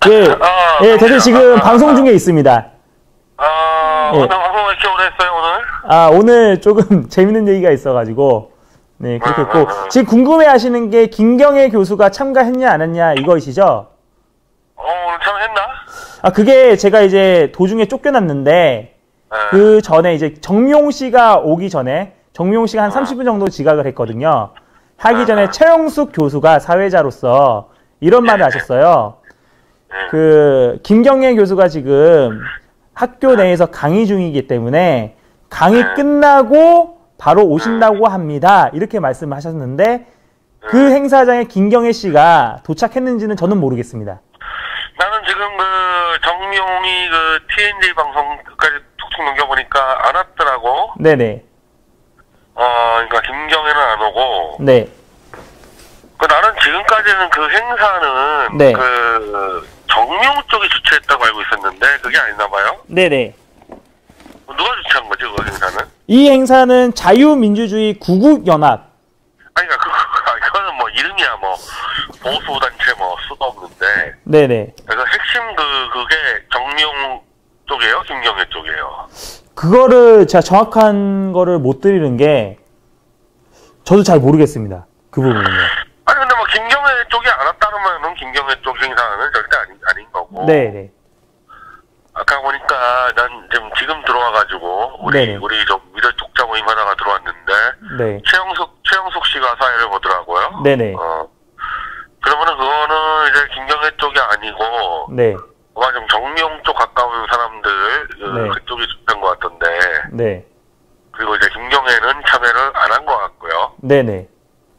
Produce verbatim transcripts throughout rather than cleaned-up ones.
예, 아, 예, 대표 지금 아, 방송 중에 있습니다. 아, 예. 오늘 방송 왜 이렇게 오래 했어요, 오늘? 아, 오늘 조금 재밌는 얘기가 있어가지고, 네, 그렇게 했고, 음, 음, 음. 지금 궁금해 하시는 게 김경애 교수가 참가했냐, 안 했냐, 이거이시죠? 어, 오늘 참여했나? 아, 그게 제가 이제 도중에 쫓겨났는데, 네. 그 전에 이제 정미용 씨가 오기 전에, 정미용 씨가 한 음. 삼십 분 정도 지각을 했거든요. 하기 전에 최영숙 교수가 사회자로서 이런 말을 하셨어요. 그, 김경애 교수가 지금 학교 내에서 강의 중이기 때문에 강의 끝나고 바로 오신다고 합니다. 이렇게 말씀하셨는데 그 행사장에 김경애 씨가 도착했는지는 저는 모르겠습니다. 나는 지금 그 정미용이 그 티엔제이 방송까지 툭툭 넘겨보니까 안 왔더라고. 네네. 어, 그러니까 김경애는 안 오고. 네. 그 나는 지금까지는 그 행사는 네. 그 정미용 쪽이 주최했다고 알고 있었는데 그게 아니나 봐요. 네네. 누가 주최한 거지 그 행사는? 이 행사는 자유민주주의 구국연합. 아니 그러니까 그 그거는 뭐 이름이야 뭐 보수 단체 뭐 수도 없는데. 네네. 그래서 핵심 그 그게 정미용 쪽이에요, 김경애 쪽이에요. 그거를 제가 정확한 거를 못 드리는 게 저도 잘 모르겠습니다. 그 부분은요. 아니 근데 뭐 김경애 쪽이 안 왔다면 김경애 쪽 행사는 절대 아닌 아닌 거고. 네네. 아까 보니까 난 지금 지금 들어와가지고 우리 네네. 우리 좀 미래 독자 모임 하다가 들어왔는데 네. 최영숙 최영숙 씨가 사회를 보더라고요. 네네. 어 그러면은 그거는 이제 김경애 쪽이 아니고 네. 아마 좀 정미용 쪽 가까운 사람들 그, 네. 그쪽이 주된 것 같던데. 네. 그리고 이제 김경애는 참여를 안 한 것 같고요. 네네.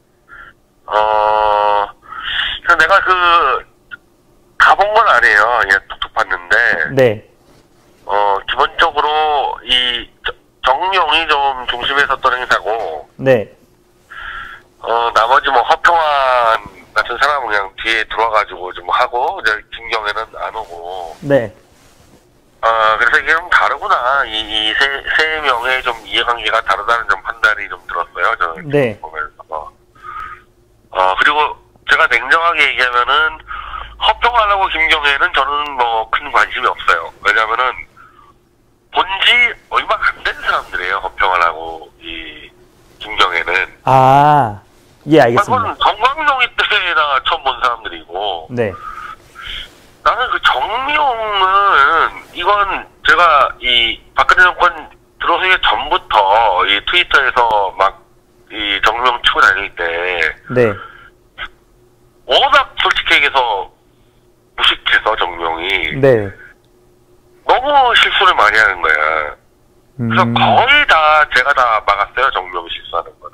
어 그래서 내가 그 가본 건 아니에요. 그냥 툭툭 봤는데. 네. 어, 기본적으로, 이, 저, 정용이 좀 중심에 섰던 행사고, 네. 어, 나머지 뭐, 허평환 같은 사람은 그냥 뒤에 들어와가지고 좀 하고, 이제 김경애는 안 오고, 네. 어, 그래서 이게 좀 다르구나. 이, 이 세, 세 명의 좀 이해관계가 다르다는 좀 판단이 좀 들었어요. 저는. 네. 보면서. 어, 그리고 제가 냉정하게 얘기하면은, 허평환하고 김경애는 저는 뭐, 큰 관심이 없어요. 왜냐면은, 본지 얼마 안 된 사람들이에요. 허평환하고 이 김경애는. 아, 예, 알겠습니다. 그건 정광용이 때나 처음 본 사람들이고. 네. 나는 그 정미용은 이건 제가 이 박근혜 정권 들어서기 전부터 이 트위터에서 막 이 정미용 치고 다닐 때. 네. 워낙 솔직히 얘기해서 무식해서 정미용이. 네. 너무 실수를 많이 하는 거야. 그래서 음. 거의 다 제가 다 막았어요. 정명이 실수하는 거는.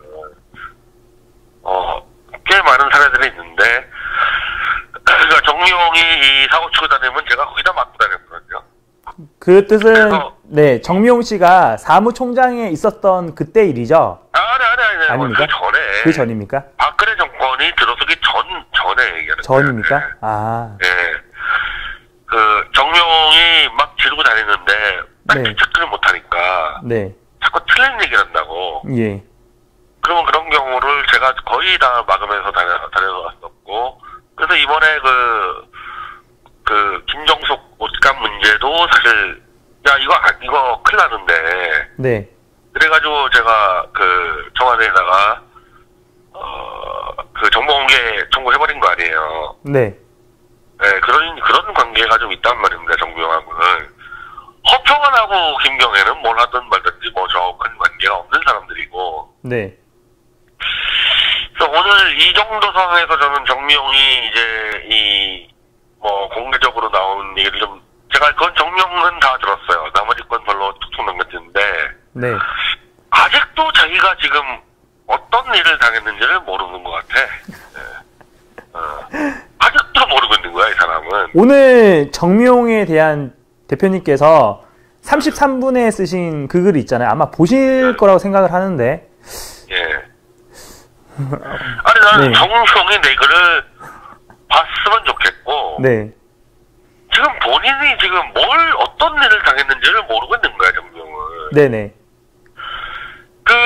어, 꽤 많은 사례들이 있는데 그러니까 정명이 이 사고 치고 다니면 제가 거의 다 막고 다녔거든요. 그 뜻은 그래서, 네, 정미용 씨가 사무총장에 있었던 그때 일이죠? 아니 아니 아니. 아닙니까? 그 전에. 그 전입니까? 박근혜 정권이 들어서기 전 전에 얘기하는 전입니까? 거예요. 네. 아. 네. 그 정명이 막 지르고 다니는데 딱 네. 체크를 못하니까 네. 자꾸 틀린 얘기를 한다고. 예. 그러면 그런 경우를 제가 거의 다 막으면서 다녀, 다녀왔었고, 그래서 이번에 그, 그, 김정숙 옷감 문제도 사실, 야, 이거, 이거 큰일 나는데. 네. 그래가지고 제가 그, 청와대에다가, 어, 그 정보공개 청구해버린 거 아니에요. 네. 네, 그런, 그런 관계가 좀 있단 말입니다, 정부영하고는. 허평환하고 김경애는 뭘 하든 말든지 뭐 저 큰 관계가 없는 사람들이고. 네. 그래서 오늘 이 정도 상황에서 저는 정미용이 이제 이, 뭐, 공개적으로 나온 얘기를 좀, 제가 그건 정미용은 다 들었어요. 나머지 건 별로 툭툭 넘겼는데. 네. 아직도 자기가 지금 어떤 일을 당했는지를 모르는 것 같아. 네. 어. 아직도 모르고 있는 거야, 이 사람은. 오늘 정미용에 대한 대표님께서 삼십삼 분에 쓰신 그 글이 있잖아요. 아마 보실 네. 거라고 생각을 하는데. 예. 아니, 나는 네. 정미용이 내 글을 봤으면 좋겠고. 네. 지금 본인이 지금 뭘, 어떤 일을 당했는지를 모르고 있는 거야, 정미용은. 네네. 그,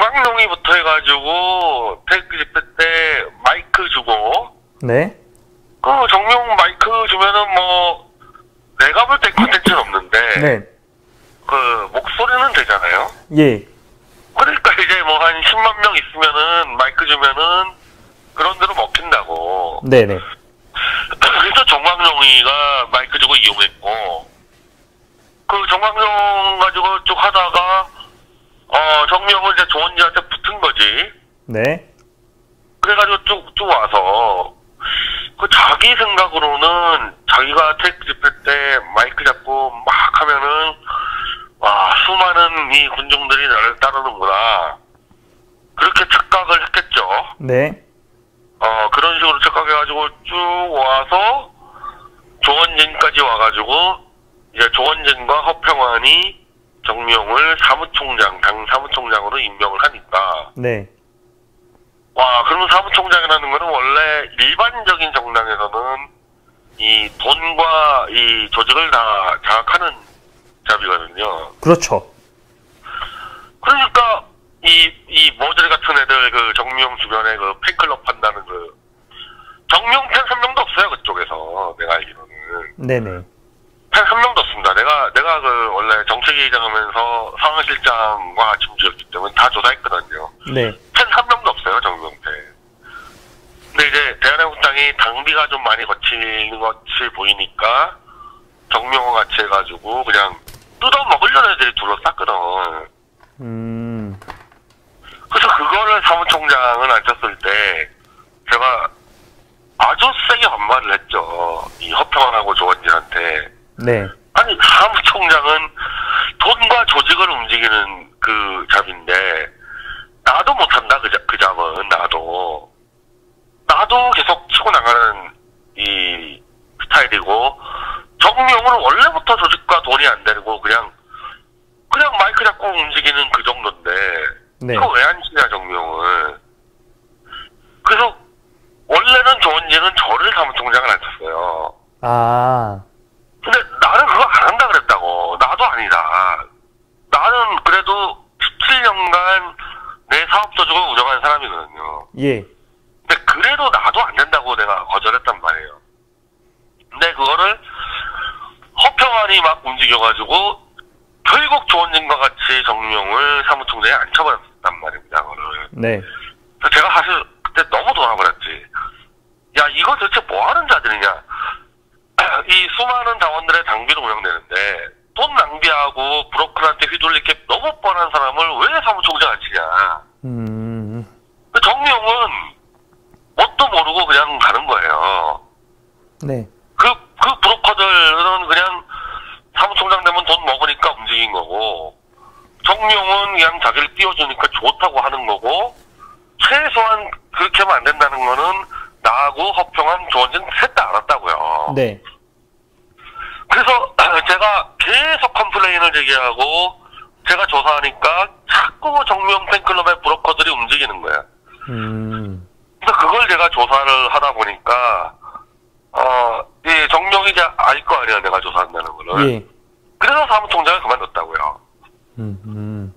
정광용이부터 해가지고, 태극기 집회 때 마이크 주고, 네. 그 정명 마이크 주면은 뭐 내가 볼 때 컨텐츠는 없는데 네. 그 목소리는 되잖아요. 예. 그러니까 이제 뭐 한 십만 명 있으면은 마이크 주면은 그런 데로 먹힌다고. 네네. 그래서 정광용이가 마이크 주고 이용했고, 그 정광용 가지고 쭉 하다가 어 정명은 이제 조원진한테 붙은 거지. 네. 그래가지고 쭉 쭉 와서 그 자기 생각으로는 자기가 택 집회 때 마이크 잡고 막 하면은 와 수많은 이 군중들이 나를 따르는구나 그렇게 착각을 했겠죠. 네. 어 그런 식으로 착각해가지고 쭉 와서 조원진까지 와가지고 이제 조원진과 허평환이 정명을 사무총장 당 사무총장으로 임명을 하니까 네. 와 그러면 사무총장이라는 거는 원래 일반적인 정당에서는 이 돈과 이 조직을 다 장악하는 잡이거든요. 그렇죠. 그러니까 이 이 모조리 같은 애들 그 정명 주변에 그 팬클럽 한다는 그 정명 팬 한 명도 없어요 그쪽에서 내가 알기로는. 네네. 팬 한 명도 없습니다. 내가 내가 그 원래 정책위의장 하면서 상황실장과 아침주였기 때문에 다 조사했거든요. 네. 팬 한 명도 없어요 정명 팬. 근데 이제 대한민국당이 당비가 좀 많이 거치는 것이 보이니까 정명호 같이 해가지고 그냥 뜯어 먹으려는 애들이 둘러쌌거든. 음. 그래서 그거를 사무총장을 앉혔을 때 제가 아주 세게 반발을 했죠. 이 허평환하고 조원진한테. 네. 아니 사무총장은 돈과 조직을 움직이는 그 잡인데 나도 못한다 그, 잡, 그 잡은 나도 나도 계속 치고 나가는 이 스타일이고 정명은 원래부터 조직과 돈이 안 되고 그냥 그냥 마이크 잡고 움직이는 그 정도인데 네. 이거 왜 안 치냐 정명을. 그래서 원래는 조원진은 저를 사무총장을 안 쳤어요. 아. 근데 나는 그거 안 한다 그랬다고. 나도 아니다. 나는 그래도 십칠 년간 내 사업 조직을 운영한 사람이거든요. 예. 근데 그래도 나도 안 된다고 내가 거절했단 말이에요. 근데 그거를 허평환이 막 움직여가지고 결국 조원진과 같이 정명을 사무총장에 앉혀버렸단 말입니다. 그거를. 네. 그래서 제가 사실 그때 너무 돌아버렸지. 야 이거 도대체 뭐하는 자들이냐. 이 수많은 당원들의 당비로 운영되는데 돈 낭비하고 브로커한테 휘둘리게 너무 뻔한 사람을 왜 사무총장 안 치냐. 음. 정명은 뭣도 모르고 그냥 가는 거예요. 네. 그, 그 브로커들은 그냥 사무총장 되면 돈 먹으니까 움직인 거고, 정명은 그냥 자기를 띄워주니까 좋다고 하는 거고, 최소한 그렇게 하면 안 된다는 거는 나하고 허평환, 조원진 셋 다 알았다고요. 네. 그래서 제가 계속 컴플레인을 제기하고, 제가 조사하니까 자꾸 정명 팬클럽의 브로커들이 움직이는 거야. 음. 근데 그걸 제가 조사를 하다 보니까, 어, 이 정명이 이제 알 거 아니야, 내가 조사한다는 거를. 예. 그래서 사무총장을 그만뒀다고요. 음. 음.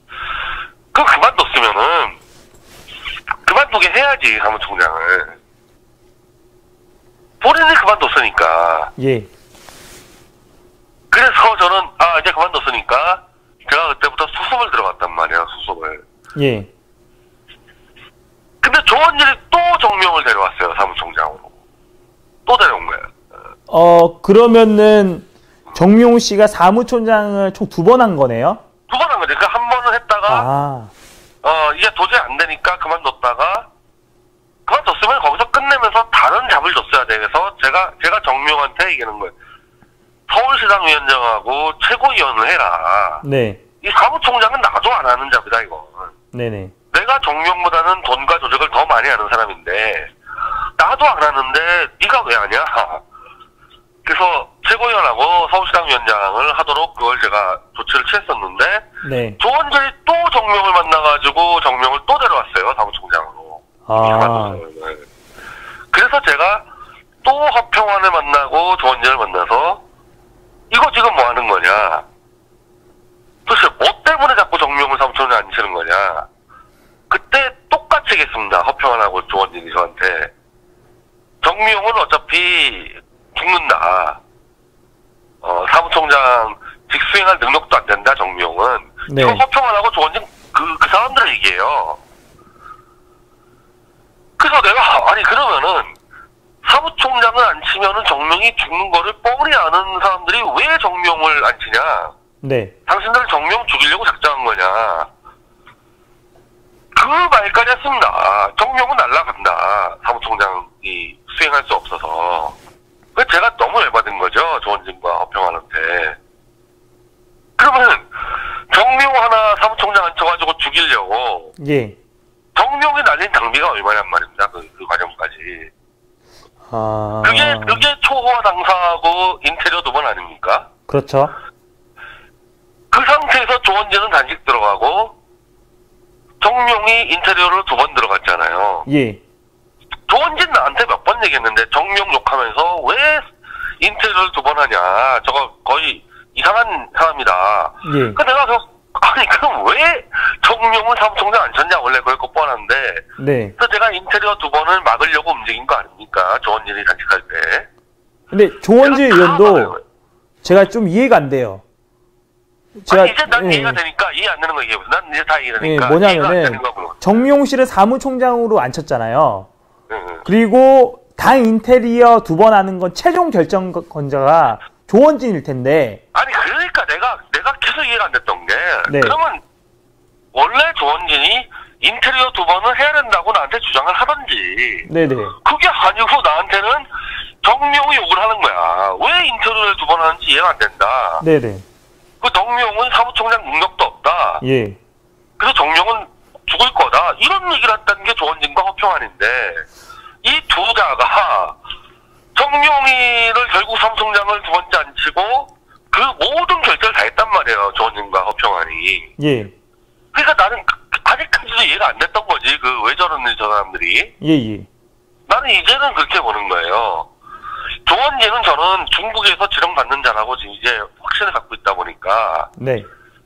그 그만뒀으면은, 그만두게 해야지, 사무총장을. 본인이 그만뒀으니까. 예. 그래서 저는, 아, 이제 그만뒀으니까, 제가 그때부터 수습을 들어갔단 말이야, 수습을. 예. 근데 조원진이 또 정명을 데려왔어요, 사무총장으로. 또 데려온 거예요. 어, 그러면은 정명호 씨가 사무총장을 총 두 번 한 거네요? 두 번 한 거지. 그 한 번은 했다가, 아. 어, 이게 도저히 안 되니까 그만뒀다가, 그만뒀으면 거기서 끝내면서 다른 잡을 줬어야 돼서 제가, 제가 정명한테 얘기하는 거예요. 서울시당 위원장하고 최고위원을 해라. 네. 이 사무총장은 나도 안 하는 잡이다, 이거. 네네. 내가 정명보다는 돈과 조직을 더 많이 하는 사람인데, 나도 안 하는데, 네가 왜 하냐? 그래서 최고위원하고 서울시당 위원장을 하도록 그걸 제가 조치를 취했었는데, 네. 조원진이 또 정명을 만나가지고 정명을 또 데려왔어요, 사무총장으로. 아. 그래서 제가 또 허평환을 만나고 조원진을 만나서 이거 지금 뭐 하는 거냐? 도대체 뭐 때문에 자꾸 정명을 사무총장에 앉히는 거냐? 그때 똑같이 얘기했습니다. 허평환하고 조원진이 저한테. 정명은 어차피 사무총장 직수행할 능력도 안 된다, 정명은. 네. 이거 허평 안 하고 조원진 그, 그 사람들의 얘기예요. 그래서 내가, 아니, 그러면은, 사무총장을 안 치면은 정명이 죽는 거를 뻔히 아는 사람들이 왜 정명을 안 치냐? 네. 당신들은 정명 죽이려고 작정한 거냐? 그 말까지 했습니다. 정명은 날라간다. 사무총장이 수행할 수 없어서. 그 제가 너무 열받은 거죠. 조원진과 허평환한테. 그러면 정명 하나 사무총장 앉혀가지고 죽이려고. 예. 정명이 날린 당비가 얼마냔 말입니다. 그, 그 과정까지. 아. 그게, 그게 초호화 당사하고 인테리어 두 번 아닙니까? 그렇죠. 그 상태에서 조원진은 단식 들어가고, 정명이 인테리어로 두 번 들어갔잖아요. 예. 조원진 나한테 몇 번 얘기했는데, 정명 욕하면서 왜 인테리어를 두 번 하냐. 저거 거의 이상한 사람이다. 예. 그 내가 저, 아니, 그럼 왜 정명을 사무총장 안 쳤냐. 원래 그럴 거 뻔한데. 네. 그래서 제가 인테리어 두 번을 막으려고 움직인 거 아닙니까? 조원진이 단식할 때. 근데 조원진 제가 다 의원도 막아요. 제가 좀 이해가 안 돼요. 제가, 아니, 이제 난 예. 이해가 되니까 이해 안 되는 거 얘기해보세요. 난 이제 다 예, 이해되니까. 뭐냐면은 정명 씨를 사무총장으로 앉혔잖아요. 응, 응. 그리고 당 인테리어 두 번 하는 건 최종 결정권자가 조원진일 텐데. 아니, 그러니까 내가, 내가 계속 이해가 안 됐던 게. 네. 그러면, 원래 조원진이 인테리어 두 번을 해야 된다고 나한테 주장을 하던지. 네네. 그게 아니고 나한테는 정명이 욕을 하는 거야. 왜 인테리어를 두 번 하는지 이해가 안 된다. 네네. 그 정명은 사무총장 능력도 없다. 예. 그래서 정명은 죽을 거다. 이런 얘기를 했다는 게 조원진과 허평환인데, 이 두 자가 정명이를 결국 사무총장을 두 번째 안 치고 그 모든 결정을 다 했단 말이에요. 조원진과 허평환이. 예. 그러니까 나는 아직까지도 이해가 안 됐던 거지. 그 왜 저러는지 저 사람들이. 예예. 나는 이제는 그렇게 보는 거예요. 조원진은 저는 중국에서 지령받는 자라고 지금 이제 확신을 갖고 있다 보니까 네.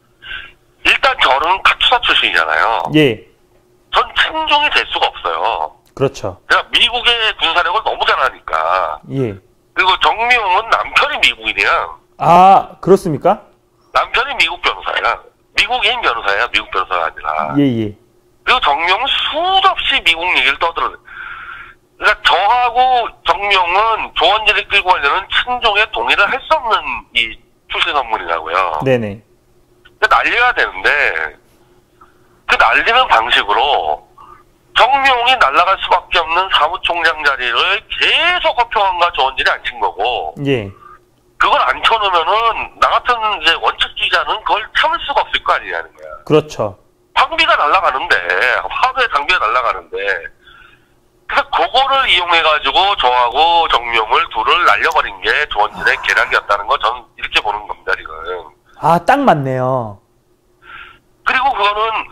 일단 저는 카투사 출신이잖아요. 예. 전 친중이 될 수가 없어요. 그렇죠. 제가 미국의 군사력을 너무 잘 아니까. 예. 그리고 정명은 남편이 미국인이야. 아, 그렇습니까? 남편이 미국 변호사야. 미국인 변호사야. 미국 변호사가 아니라. 예예. 그리고 정명은 수도 없이 미국 얘기를 떠들어. 그러니까 저하고 정명은 조원진을 끌고 가려는 친종의 동의를 할 수 없는 이 출신 선물이라고요. 네네. 그러니까 날려야 되는데 그 날리는 방식으로 정명이 날아갈 수밖에 없는 사무총장 자리를 계속 허평환과 조원진이 앉힌 거고, 예. 그걸 앉혀놓으면은 나 같은 이제 원칙주의자는 그걸 참을 수가 없을 거 아니냐는 거야. 그렇죠. 방비가 날아가는데, 하루에 장비가 날아가는데, 그래서 그거를 이용해가지고 저하고 정명을 둘을 날려버린 게 조원진의 계략이었다는 거 저는 이렇게 보는 겁니다, 지금. 아, 딱 맞네요. 그리고 그거는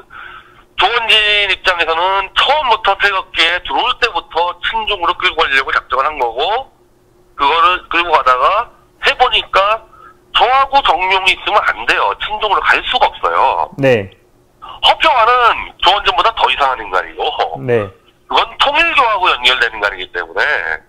조원진 입장에서는 처음부터 태극기에 들어올 때부터 친중으로 끌고 가려고 작정을 한 거고, 그거를 끌고 가다가 해보니까 저하고 정명이 있으면 안 돼요. 친중으로 갈 수가 없어요. 네. 허평환은 조원진보다 더 이상한 인간이고, 네. 그건 통일교하고 연결되는 인간이기 때문에,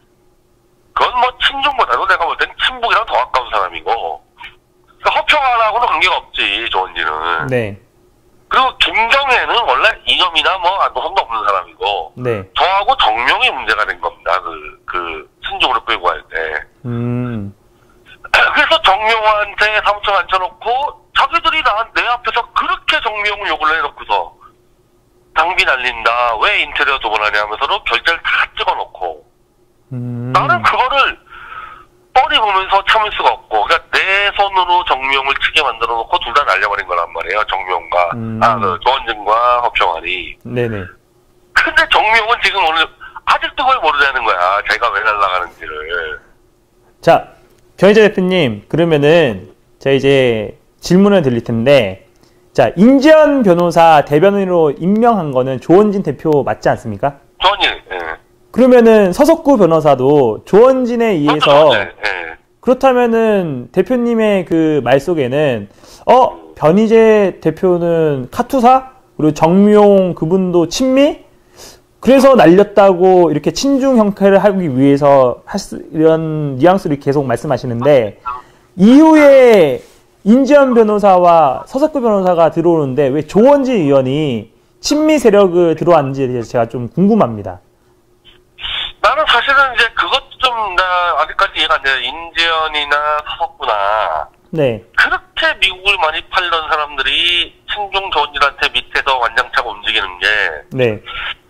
그건 뭐 친중보다도 내가 볼 땐 친북이랑 더 가까운 사람이고, 그러니까 허평환하고는 관계가 없지, 조원진은. 네. 그리고 김경애는 원래 이념이나 뭐 안도성도 없는 사람이고, 네. 저하고 정명이 문제가 된 겁니다. 그, 그, 친중으로 끌고 갈 때. 음. 그래서 정명한테 사무총 앉혀놓고, 자기들이 나, 내 앞에서 그렇게 정명을 욕을 해놓고서, 당비 날린다, 왜 인테리어 두 번 하냐 하면서도 결제를 다 찍어놓고, 음. 나는 그거를 뻔히 보면서 참을 수가 없고, 그러니까 내 손으로 정명을 치게 만들어 놓고 둘 다 날려버린 거란 말이에요. 정명과, 음. 아, 그, 조원진과 허평환이. 네네. 근데 정명은 지금 오늘 아직도 그걸 모르자는 거야. 자기가 왜 날아가는지를. 자, 변희재 대표님, 그러면은 제가 이제 질문을 드릴 텐데, 자, 임지연 변호사 대변인으로 임명한 거는 조원진 대표 맞지 않습니까? 조원진, 예. 그러면은 서석구 변호사도 조원진에 의해서 그것도 예, 예. 그렇다면은 대표님의 그 말 속에는 어 변희재 대표는 카투사 그리고 정용 그분도 친미 그래서 날렸다고 이렇게 친중 형태를 하기 위해서 할 수, 이런 뉘앙스를 계속 말씀하시는데 이후에 인지현 변호사와 서석구 변호사가 들어오는데 왜 조원진 의원이 친미 세력을 들어왔는지 제가 좀 궁금합니다. 나는 사실은 이제 그것도 좀, 나, 아직까지 이해가 안 돼. 인재현이나 서석구나. 네. 그렇게 미국을 많이 팔던 사람들이 친중 조원진한테 밑에서 완장차고 움직이는 게, 네.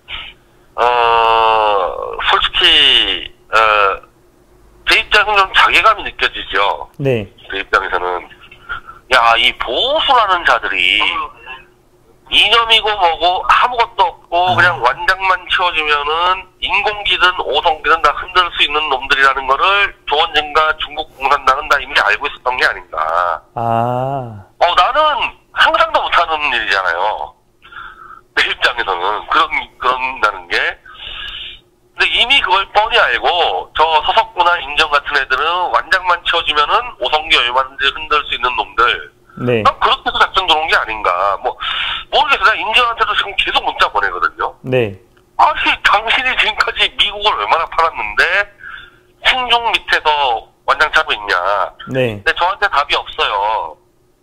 어, 솔직히, 어, 제 입장에서는 좀 자괴감이 느껴지죠. 네. 제 입장에서는. 야, 이 보수라는 자들이, 이념이고 뭐고 아무것도 없고 아. 그냥 완장만 채워주면은 인공기든 오성기든 다 흔들 수 있는 놈들이라는 거를 조원진과 중국 공산당은 다 이미 알고 있었던 게 아닌가. 아. 어, 나는 상상도 못하는 일이잖아요. 내 입장에서는 그런 그런다는 게. 근데 이미 그걸 뻔히 알고 저 서석구나 인정 같은 애들은 완장만 채워주면은 오성기 얼마든지 흔들 수 있는 놈들. 네. 난 그렇게 해서 작전 들어온 게 아닌가. 뭐, 모르겠어요. 나 인재한테도 지금 계속 문자 보내거든요. 네. 아니, 당신이 지금까지 미국을 얼마나 팔았는데, 친중 밑에서 완장 차고 있냐. 네. 근데 저한테 답이 없어요.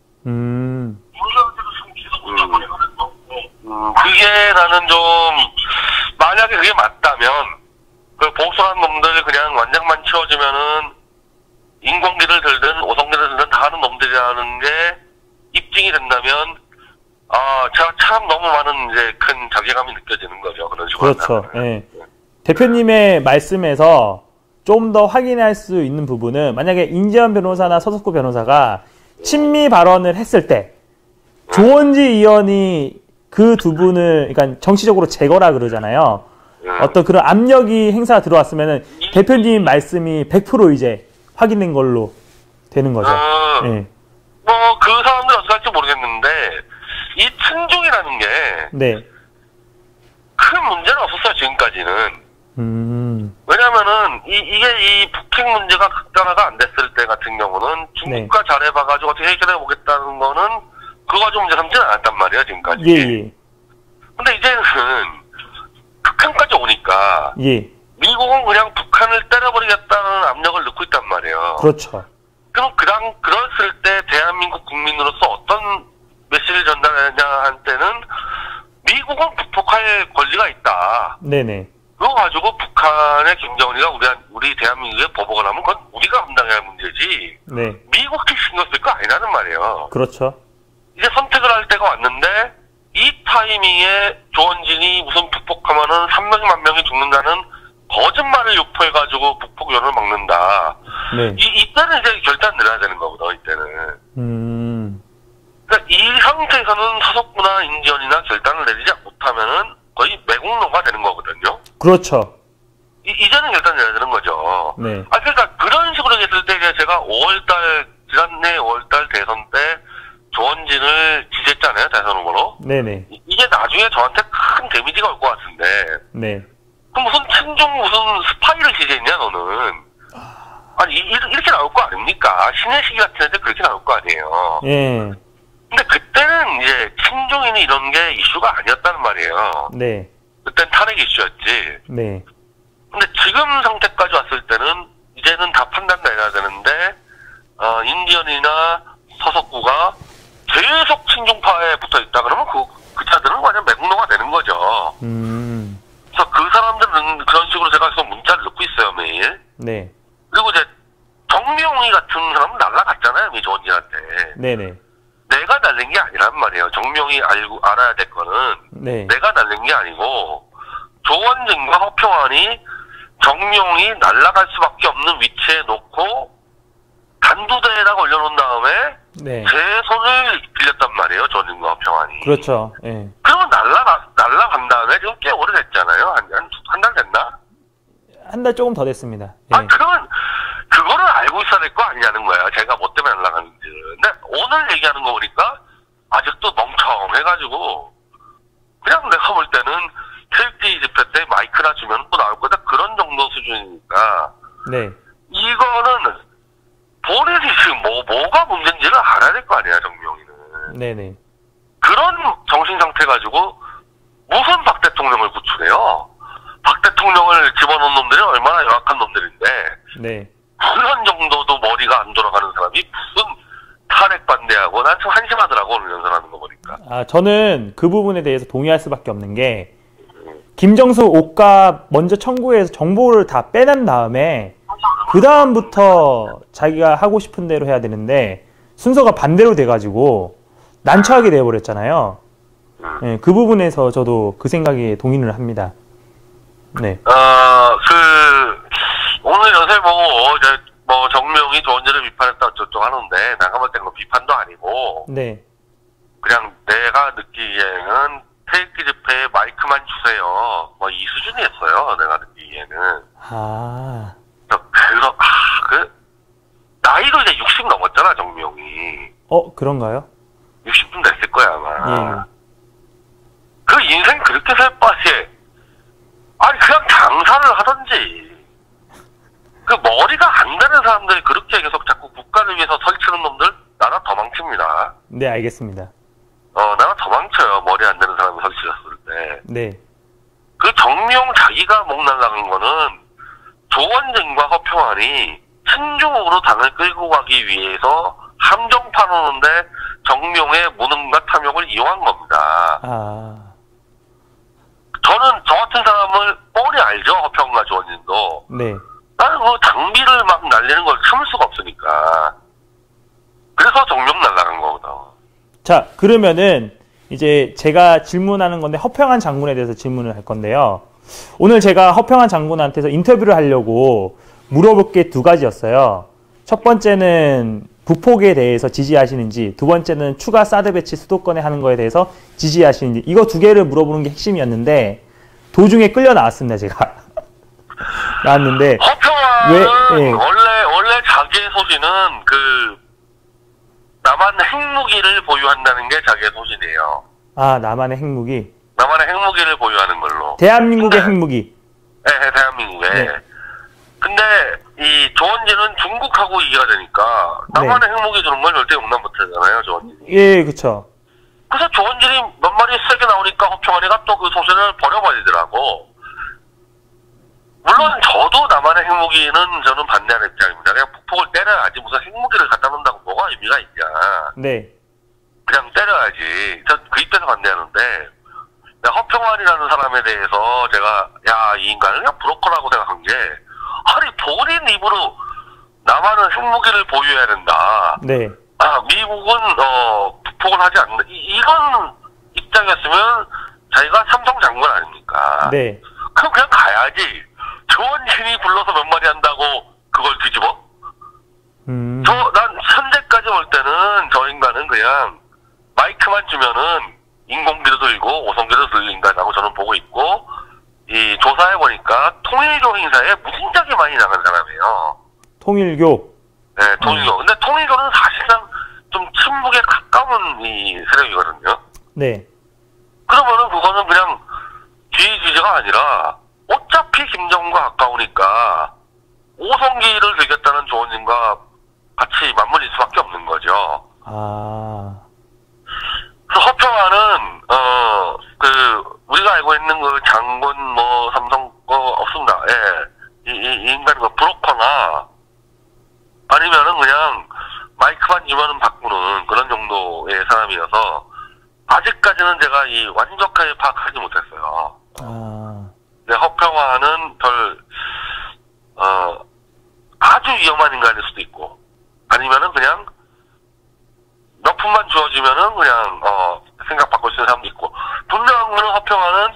음. 인재한테도 지금 계속 문자 보내거든요. 음, 그게 나는 좀, 만약에 그게 맞다면, 그 보수한 놈들 그냥 완장만 채워주면은, 인공기를 들든 오성기를 들든 다 하는 놈들이라는 게 입증이 된다면 아 제가 참 너무 많은 이제 큰 자괴감이 느껴지는 거죠. 그런 식으로. 그렇죠. 예. 대표님의 말씀에서 좀 더 확인할 수 있는 부분은 만약에 인재현 변호사나 서석구 변호사가 친미 발언을 했을 때 조원지 의원이 그 두 분을 그러니까 정치적으로 제거라 그러잖아요. 음. 어떤 그런 압력이 행사가 들어왔으면은 대표님 말씀이 백 퍼센트 이제 확인된 걸로 되는 거죠. 음, 예. 뭐 그 사람들 어떻게 할지 모르겠는데 이 친중이라는 게 네. 큰 문제는 없었어요 지금까지는. 음. 왜냐면은 이 이게 이 북핵 문제가 극단화가 안 됐을 때 같은 경우는 중국과 네. 잘해봐가지고 어떻게 해결해 보겠다는 거는 그거 가지고 문제 삼지는 않았단 말이에요 지금까지. 예, 예. 근데 이제는 북한까지 오니까 예. 미국은 그냥 북한을 때려버리겠다는 압력을 넣고 있단 말이에요. 그렇죠. 그럼 그당 그랬을 때 대한민국 국민으로서 어떤 메시지를 전달하냐 한 때는 미국은 북폭할 권리가 있다. 네네. 그거 가지고 북한의 김정은이가 우리 우리 대한민국에 보복을 하면 그건 우리가 감당해야 할 문제지. 네. 미국이 신경 쓸 거 아니라는 말이에요. 그렇죠. 이제 선택을 할 때가 왔는데 이 타이밍에 조원진이 무슨 북폭하면은 삼백만 명이 죽는다는 거짓말을 유포해가지고 북폭 여론을 막는다. 네. 이, 이때는 이제 결단 내려야 되는 거거든, 이때는. 음. 그러니까 이 상태에서는 서석구나 인지연이나 결단을 내리지 못하면은 거의 매국노가 되는 거거든요. 그렇죠. 이, 이제는 결단 내려야 되는 거죠. 네. 아, 그러니까 그런 식으로 했을 때 이제 제가 오월달, 지난해 오월달 대선 때 조원진을 지지했잖아요, 대선 후보로. 네네. 이- 이게 나중에 저한테 큰 데미지가 올 것 같은데. 네. 그럼 무슨 친중 무슨 스파이를 지지했냐 너는? 아니 이, 이- 이렇게 나올 거 아닙니까? 신의 시기 같은 애들 그렇게 나올 거 아니에요. 예. 근데 그때는 이제 친중이니 이런 게 이슈가 아니었다는 말이에요. 네. 그땐 탄핵 이슈였지. 네. 근데 지금 상태까지 왔을 때는 이제는 다 판단 내려야 되는데 어, 인디언이나 서석구가 계속 친중파에 붙어 있다 그러면 그, 그 자들은 완전 매국노가 되는 거죠. 음. 그래서 그 사람들은 그런 식으로 제가 계속 문자를 넣고 있어요, 매일. 네. 그리고 이제 정명희 같은 사람은 날라갔잖아요, 미 조원진한테. 네네. 내가 날린 게 아니란 말이에요. 정명희 알고 알아야 될 거는 네. 내가 날린 게 아니고 조원진과 허평환이 정명희 날라갈 수밖에 없는 위치에 놓고 단두대에다가 올려놓은 다음에 네. 제 손을 빌렸단 말이에요, 조원진과 허평환이. 그렇죠. 예. 그러면 날라 날라간 다음에 지금 꽤 오래됐잖아요. 한 한 달 됐나? 한 달 조금 더 됐습니다. 예. 아, 그러면 그거를 알고 있어야 될 거 아니냐는 거야. 제가 뭐 때문에 날라가는지. 근데 오늘 얘기하는 거 보니까 아직도 멍청해가지고 그냥 내가 볼 때는 텔티 집회 때 마이크나 주면 또 나올 거다 그런 정도 수준이니까 네. 이거는 본인이 지금 뭐 뭐가 문제인지를 알아야 될 거 아니야, 정명이는. 네네. 그런 정신 상태 가지고 무슨 박 대통령을 구출해요? 박 대통령을 집어넣은 놈들이 얼마나 열악한 놈들인데 네. 그런 정도도 머리가 안 돌아가는 사람이 사람이 무슨 탄핵 반대하고 난 좀 한심하더라고 오늘 연설하는 거 보니까. 아 저는 그 부분에 대해서 동의할 수밖에 없는 게 김정수 옷값 먼저 청구해서 정보를 다 빼낸 다음에 그 다음부터 자기가 하고 싶은 대로 해야 되는데 순서가 반대로 돼가지고 난처하게 돼버렸잖아요. 네, 그 부분에서 저도 그 생각에 동의를 합니다. 네. 어, 그 오늘 연설 보고 이제 뭐 정명이 조원진을 비판했다 어쩌고 하는데 내가 볼 땐 그 비판도 아니고 네. 그냥 내가 느끼기에는 태극기 집회에 마이크만 주세요. 뭐 이 수준이었어요. 내가 느끼기에는. 아. 그러 아, 그 나이도 이제 육십 넘었잖아 정명이. 어 그런가요? 육십쯤 됐을 거야 아마. 예. 그 인생 그렇게 살 바에 아니 그냥 장사를 하던지. 그 머리가 안 되는 사람들이 그렇게 계속 자꾸 국가를 위해서 설치는 놈들 나라 더 망칩니다. 네 알겠습니다. 어 나라 더 망쳐요. 머리 안 되는 사람이 설치했을 때. 네. 그 정명 자기가 목 날라간 거는 조원진과 허평환이 신중으로 당을 끌고 가기 위해서 함정판 오는데 정명의 무능과 탐욕을 이용한 겁니다. 아. 저는 저 같은 사람을 뻔히 알죠. 허평과 조원진도. 네. 나는 그 장비를 막 날리는 걸 참을 수가 없으니까. 그래서 정명 날라간 거거든. 자 그러면은 이제 제가 질문하는 건데 허평한 장군에 대해서 질문을 할 건데요. 오늘 제가 허평한 장군한테서 인터뷰를 하려고 물어볼 게 두 가지였어요. 첫 번째는 북폭에 대해서 지지하시는지, 두 번째는 추가 사드 배치 수도권에 하는 거에 대해서 지지하시는지, 이거 두 개를 물어보는 게 핵심이었는데 도중에 끌려 나왔습니다. 제가 나왔는데 허평환은 왜, 예. 원래 원래 자기의 소신은 그 남한 핵무기를 보유한다는 게 자기의 소신이에요. 아 남한의 핵무기, 남한의 핵무기를 보유하는 걸로. 대한민국의 근데, 핵무기. 네, 대한민국에. 네. 근데 이 조원진은 중국하고 이해가 되니까 남한의 네. 핵무기 주는 건 절대 용납 못하잖아요, 조원진이. 예, 그쵸. 그래서 조원진이 몇 마리 세게 나오니까 허평환이가 또 그 소신을 버려버리더라고. 물론 저도 남한의 핵무기는 저는 반대하는 입장입니다. 그냥 북폭을 때려야지 무슨 핵무기를 갖다 놓는다고 뭐가 의미가 있냐. 네. 그냥 때려야지. 저 그 입장에서 반대하는데 허평환이라는 사람에 대해서 제가 야, 이 인간은 그냥 브로커라고 생각한 게 아니 본인 입으로 남한은 핵무기를 보유해야 된다. 네. 아, 미국은 어 북폭을 하지 않는다. 이, 이런 입장이었으면 자기가 삼성 장군 아닙니까? 네. 그럼 그냥 가야지. 조원진이 불러서 몇 마디 한다고 그걸 뒤집어? 음. 저, 난 현재까지 볼 때는 저 인간은 그냥 마이크만 주면은 인공비도 들고 오성비도 들는 인간이라고 저는 보고 있고, 이 조사해보니까 통일교 행사에 무진장이 많이 나간 사람이에요. 통일교. 네, 통일교. 근데 통일교는 사실상 좀 친북에 가까운 이 세력이거든요. 네. 그러면은 그거는 그냥 뒤 주제가 아니라 어차피 김정은과 가까우니까 오성기를 들겠다는 조원진과 같이 맞물릴 수밖에 없는 거죠. 아. 그래서 허평환은 어 그 우리가 알고 있는 그 장군 뭐 삼성 거 없습니다. 예, 이, 이, 이 인간이 그 브로커나 아니면은 그냥 마이크만 주면은 바꾸는 그런 정도의 사람이어서 아직까지는 제가 이 완벽하게 파악하지 못했어요. 아. 네, 허평환은 별, 어, 아주 위험한 인간일 수도 있고, 아니면은 그냥, 몇 푼만 주어지면은 그냥, 어, 생각 바꿀 수 있는 사람도 있고, 분명한 거는 허평환은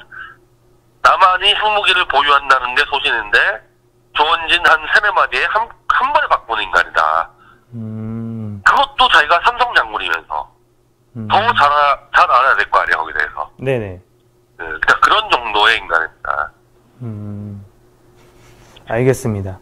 남한이 핵무기를 보유한다는 게 소신인데, 조원진 한 세네 마디에 한, 한 번에 바꾸는 인간이다. 음. 그것도 자기가 삼성 장군이면서, 음. 더 잘, 알- 잘 알아야 될 거 아니야, 거기에 대해서. 네네. 네, 그러니까 그런 정도의 인간입니다. 음. 알겠습니다.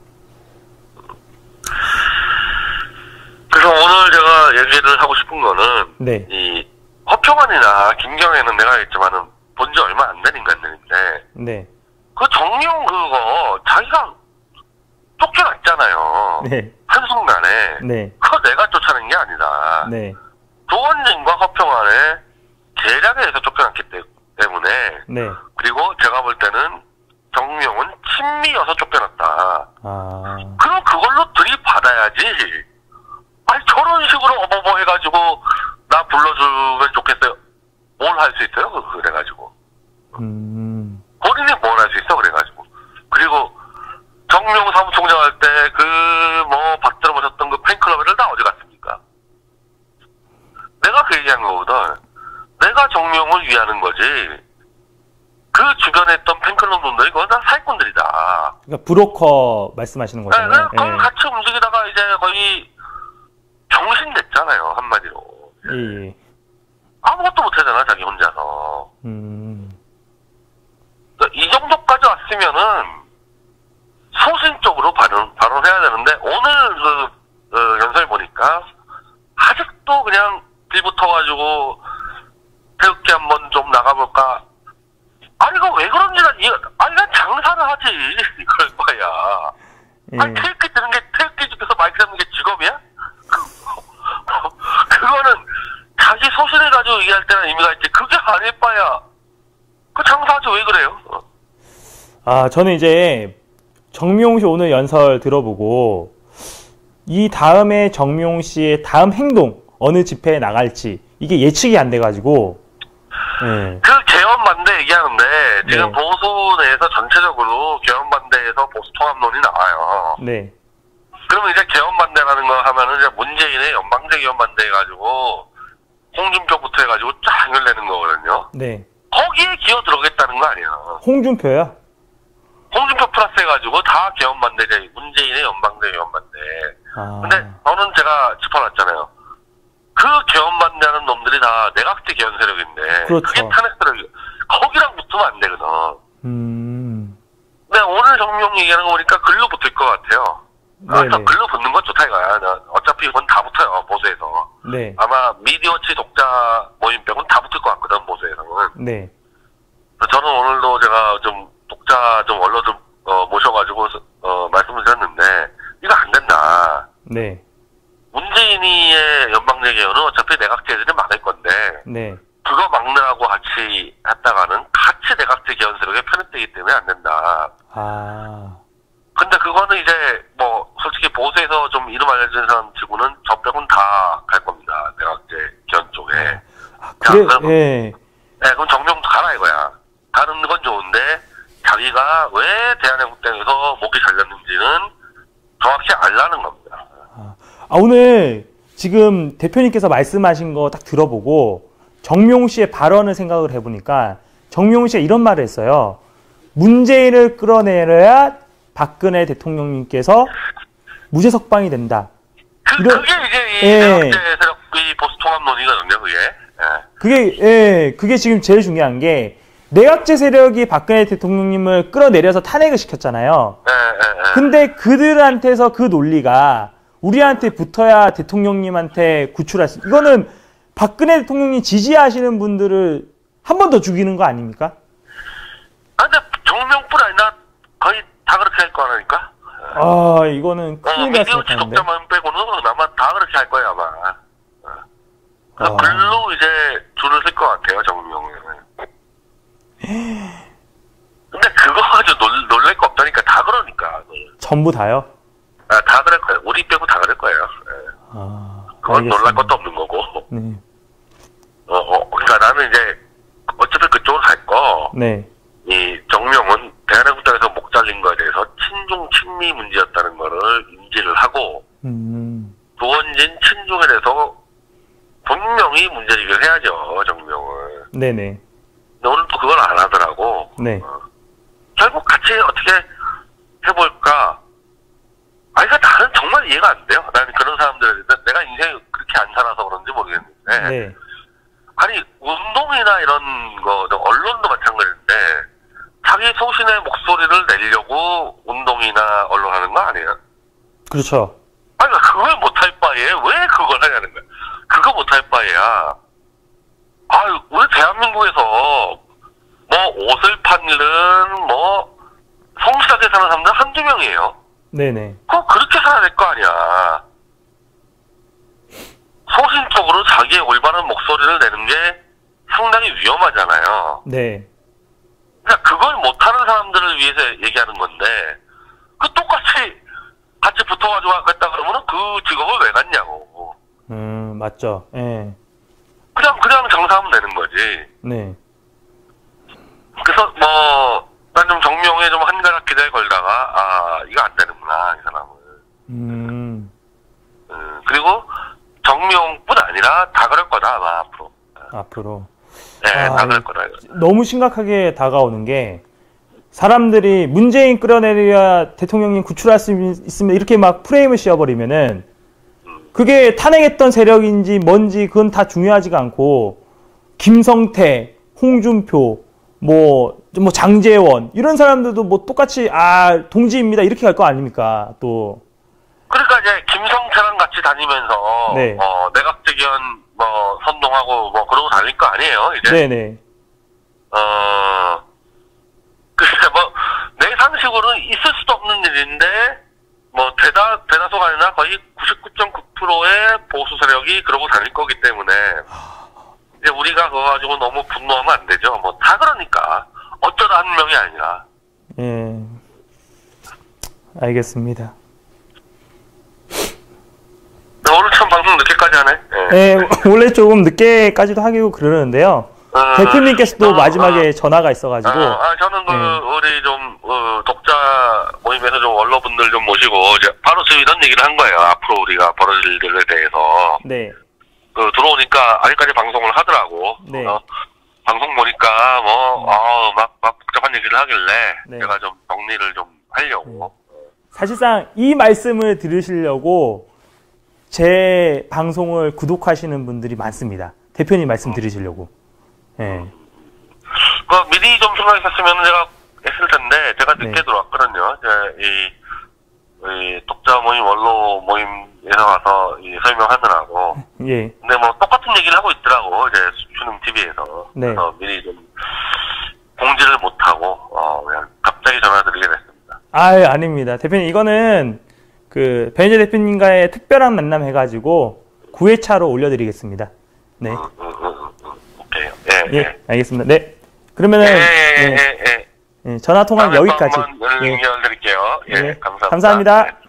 그래서 오늘 제가 얘기를 하고 싶은 거는, 네. 이, 허평환이나 김경애는 내가 했지만은 본 지 얼마 안 된 인간들인데, 네. 그 정용 그거, 자기가 쫓겨났잖아요. 네. 한순간에. 네. 그거 내가 쫓아낸 게 아니다. 네. 조원진과 허평환의 계략에 의해서 쫓겨났기 때- 때문에, 네. 그리고 제가 볼 때는 정명은 친미여서 쫓겨났다. 아. 그럼 그걸로 들이받아야지. 아니, 저 위하는 거지. 그 주변에 있던 팬클럽 놈들이 그건 다 사기꾼들이다. 그러니까 브로커 말씀하시는 네, 거잖아요. 네, 거기 예. 같이 움직이다가 이제 거의 병신 됐잖아요, 한마디로. 예, 예. 아무것도 못하잖아, 자기 혼자서. 음, 그러니까 이 정도까지 왔으면은 소신적으로 발언, 발언해야 되는데, 오늘 그, 어, 연설 보니까, 아직도 그냥 빌 붙어가지고, 태극기 한번 좀 나가볼까. 아니, 이거 왜 그런지, 난, 이거, 아니, 난 장사를 하지. 이럴 거야. 예. 아니, 태극기 드는 게, 태극기 집에서 마이크 잡는 게 직업이야? 그거는 자기 소신을 가지고 얘기할 때는 의미가 있지. 그게 아닐 바야. 그 장사하지 왜 그래요? 아, 저는 이제 정미용 씨 오늘 연설 들어보고 이 다음에 정미용 씨의 다음 행동 어느 집회에 나갈지 이게 예측이 안 돼가지고 예. 그 개헌 반대 얘기하는데 지금 네. 보수 내에서 전체적으로 개헌 반대에서 보수 통합론이 나와요. 네, 그러면 이제 개헌 반대라는 거 하면은 이제 문재인의 연방제 개헌 반대 해가지고 홍준표부터 해가지고 쫙 연결되는 거거든요. 네. 거기에 기어 들어오겠다는 거 아니야. 홍준표요? 홍준표 플러스 해가지고 다 개헌 반대제, 문재인의 연방제 개헌 반대. 아, 근데 저는 제가 짚어놨잖아요. 그 개헌 반대하는 놈들이 다 내각제 개헌 세력인데 그렇죠. 그게 탄핵 세력이 거기랑 붙으면 안 되거든. 음, 근데 오늘 정명 얘기하는 거 보니까 글로 붙을 것 같아요. 아, 네네. 글로 붙는 건 좋다 이거야. 어차피 이건 다 붙어요, 보수에서. 네, 아마 미디어치 독자 모임 빼고는 다 붙을 것 같거든, 보수에서는. 네, 저는 오늘도 제가 좀 독자 좀 언론들 어, 모셔가지고 어, 말씀을 드렸는데 이거 안 된다. 네, 문재인이의 연방제 개헌은 어차피 내각제들이 막을 건데 네, 그거 막느라고 같이 했다가는 같이 내각제 개헌 세력에 편입되기 때문에 안 된다. 아, 근데 그거는 이제 뭐 솔직히 보수에서 좀 이름 알려진 사람 치고는 저 빼고는 다 갈 겁니다. 내각제 개헌 쪽에. 아, 그래, 자, 그럼, 예, 네, 그럼 정명도 가라 이거야. 가는 건 좋은데 자기가 왜 대한민국당에서 목이 잘렸는지는 정확히 알라는 겁니다. 아, 오늘 지금 대표님께서 말씀하신 거 딱 들어보고 정명 씨의 발언을 생각을 해보니까 정명 씨가 이런 말을 했어요. 문재인을 끌어내려야 박근혜 대통령님께서 무죄 석방이 된다. 그, 이런- 그게 이제 이 예. 내각제 세력의 보수 통합론이거든요, 그게. 예. 그게 예, 그게 지금 제일 중요한 게 내각제 세력이 박근혜 대통령님을 끌어내려서 탄핵을 시켰잖아요. 예, 예, 예. 근데 그들한테서 그 논리가 우리한테 붙어야 대통령님한테 구출할 수, 이거는 박근혜 대통령님 지지하시는 분들을 한 번 더 죽이는 거 아닙니까? 아, 근데 정명뿐 아니라 거의 다 그렇게 할 거 아니까? 아, 이거는 어, 큰일 미디어 났을 텐데. 지속자만 빼고는 아마 다 그렇게 할 거예요, 아마. 어. 그래서 아. 글로 이제 줄을 쓸 것 같아요, 정명은. 근데 그거 가지고 놀, 놀랄 거 없다니까, 다 그러니까. 전부 다요? 아, 다 그럴 거예요. 우리 빼고 다 그럴 거예요. 예. 아, 그건 알겠습니다. 놀랄 것도 없는 거고. 네. 어, 어, 그러니까 나는 이제 어차피 그쪽으로 갈 거. 네. 이 정명은 대한민국당에서 목 잘린 거에 대해서 친중 친미 문제였다는 거를 인지를 하고 음. 조원진 친중에 대해서 분명히 문제제기를 해야죠, 정명은. 네네. 근데 오늘 또 그걸 안 하더라고. 네. 어. 결국 같이 어떻게 해볼까? 아니, 그러니까 나는 정말 이해가 안 돼요. 나는 그런 사람들, 내가 인생이 그렇게 안 살아서 그런지 모르겠는데. 네. 아니, 운동이나 이런 거, 언론도 마찬가지인데, 자기 소신의 목소리를 내려고 운동이나 언론 하는 거 아니에요? 그렇죠. 아니, 그걸 못할 바에 왜 그걸 하냐는 거야. 그거 못할 바에야, 아유, 우리 대한민국에서, 뭐, 옷을 팔는, 뭐, 성실하게 사는 사람들 한두 명이에요. 네네. 그거 그렇게 살아야 될 거 아니야. 소신적으로 자기의 올바른 목소리를 내는 게 상당히 위험하잖아요. 네. 그러니까 그걸 못하는 사람들을 위해서 얘기하는 건데, 그 똑같이 같이 붙어가지고 하겠다 그러면은 그 직업을 왜 갖냐고. 음, 맞죠. 예. 그냥, 그냥 장사하면 되는 거지. 네. 그래서 뭐, 난 좀 정명에 좀 한가닥 기대에 걸다가, 아, 이거 안 되는구나, 이 사람은. 음, 음, 그리고 정명뿐 아니라 다 그럴 거다, 아마 앞으로. 앞으로. 네, 아, 다 그럴 거다. 너무 심각하게 다가오는 게 사람들이 문재인 끌어내려야 대통령님 구출할 수 있으면 이렇게 막 프레임을 씌워버리면은 그게 탄핵했던 세력인지 뭔지 그건 다 중요하지가 않고 김성태, 홍준표, 뭐, 뭐 장제원 이런 사람들도 뭐 똑같이 아 동지입니다 이렇게 갈 거 아닙니까 또. 그러니까 이제 김성태랑 같이 다니면서 네. 어, 내각제견 뭐 선동하고 뭐 그러고 다닐 거 아니에요 이제. 네네. 어, 글쎄 뭐 내 상식으로는 있을 수도 없는 일인데 뭐 대다 대다수가 아니라 거의 구십구 점 구 퍼센트의 보수 세력이 그러고 다닐 거기 때문에 이제 우리가 그거 가지고 너무 분노하면 안 되죠. 뭐 다 그러니까 어쩌다 한 명이 아니라. 예. 알겠습니다. 오늘 참 방송 늦게까지 하네. 예. 예, 원래 조금 늦게까지도 하기고 그러는데요. 어, 대표님께서도 어, 마지막에 어, 전화가 있어가지고. 아, 아, 저는 그 네. 우리 좀 어, 독자 모임에서 좀 언론분들 좀 모시고 이제 바로 지금 이런 얘기를 한 거예요. 앞으로 우리가 벌어질 일들에 대해서. 네. 그 들어오니까 아직까지 방송을 하더라고. 네. 어, 방송 보니까 뭐 어, 막, 막 복잡한 얘기를 하길래 네. 제가 좀 정리를 좀 하려고. 사실상 이 말씀을 들으시려고 제 방송을 구독하시는 분들이 많습니다. 대표님 말씀 들으시려고. 예. 그 미리 좀 생각했었으면 제가 했을 텐데 제가 늦게 네. 들어왔거든요. 이제 이, 이 독자 모임 원로 모임에서 와서 이 설명하느라고. 예. 근데 뭐 똑같은 얘기를 하고 있더라고 이제 수능 티비에서. 네. 그래서 미리 좀 공지를 못하고 어, 그냥 갑자기 전화드리게 됐습니다. 아유, 아닙니다. 대표님, 이거는 그 변희재 대표님과의 특별한 만남 해가지고 구 회차로 올려드리겠습니다. 네. 음, 음, 음, 음. 오케이. 예, 예, 예. 알겠습니다. 네. 그러면은, 예, 예, 예, 예, 예, 예. 예, 전화 통화는 다음에 또 여기까지. 한번 예. 연결드릴게요. 예, 예, 감사합니다. 감사합니다. 네.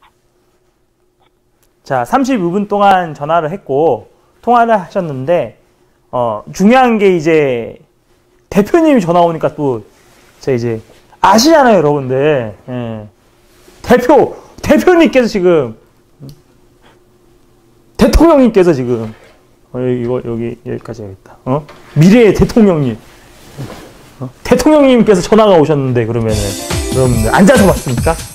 자, 삼십이 분 동안 전화를 했고, 통화를 하셨는데, 어, 중요한 게 이제, 대표님이 전화 오니까 또, 저 이제, 아시잖아요, 여러분들. 예. 대표, 대표님께서 지금, 대통령님께서 지금, 어, 이거, 여기, 여기까지 해야겠다. 어? 미래의 대통령님. 어? 대통령님께서 전화가 오셨는데, 그러면은, 여러분들, 앉아서 봤습니까?